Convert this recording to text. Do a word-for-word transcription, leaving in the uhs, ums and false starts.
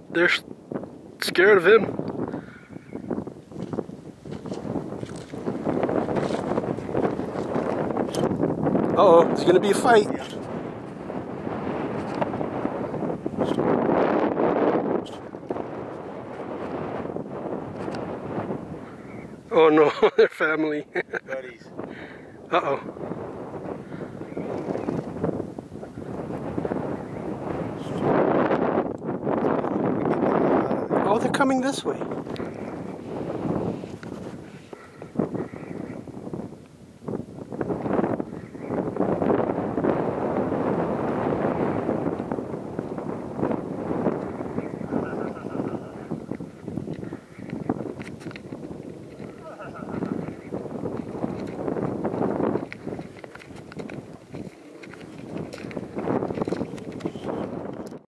they're scared of him. Uh-oh, it's gonna be a fight. Oh no, they're family. Buddies. Uh-oh. Oh, they're coming this way.